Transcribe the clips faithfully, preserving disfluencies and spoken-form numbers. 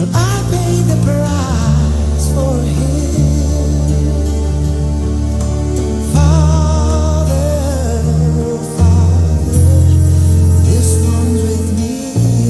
I paid the price for him. Father, Father, this one's with me.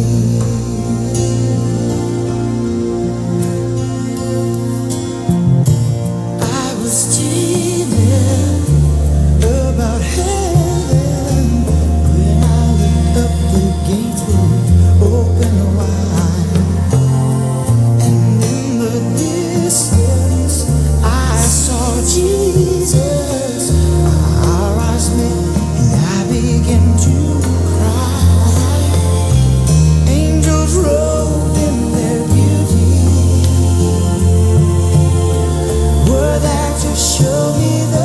I was dreaming about heaven when I looked up, the gates were open wide, and in the distance I saw Jesus. Our eyes met and I began to cry. Angels robed in their beauty were there to show me that